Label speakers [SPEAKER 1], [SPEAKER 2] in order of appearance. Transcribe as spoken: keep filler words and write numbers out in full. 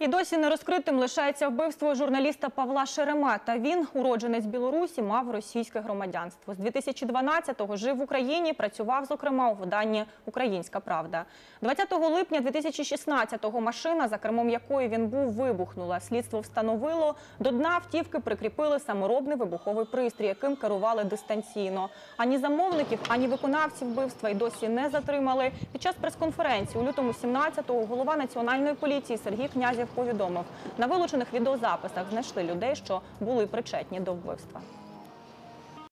[SPEAKER 1] І досі нерозкритим лишається вбивство журналіста Павла Шеремета. Він, уродженець Білорусі, мав російське громадянство. З дві тисячі дванадцятого жив в Україні, працював, зокрема, у виданні «Українська правда». двадцятого липня дві тисячі шістнадцятого машина, за кермом якої він був, вибухнула. Слідство встановило, до дна автівки прикріпили саморобний вибуховий пристрій, яким керували дистанційно. Ані замовників, ані виконавців вбивства й досі не затримали. Під час прес-конференції у лютому сімнадцятого голова Національної поліції Сергій Князєв повідомив, на вилучених відеозаписах знайшли людей, що були причетні до вбивства.